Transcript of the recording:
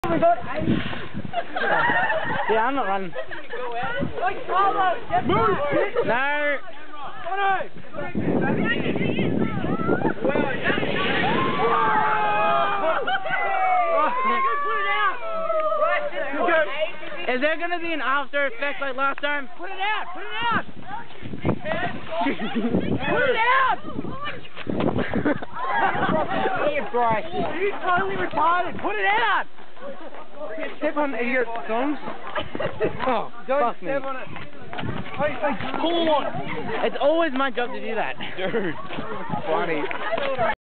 Yeah, I'm not running. Move! No! Is there going to be an after effect like last time? Put it out! Put it out! Put it out! Here, Bryce. You're totally retarded. Put it out! Step on idiot songs. Oh, Don't fuck me. step on it. Pull on. It's always my job to do that. Dude. Funny.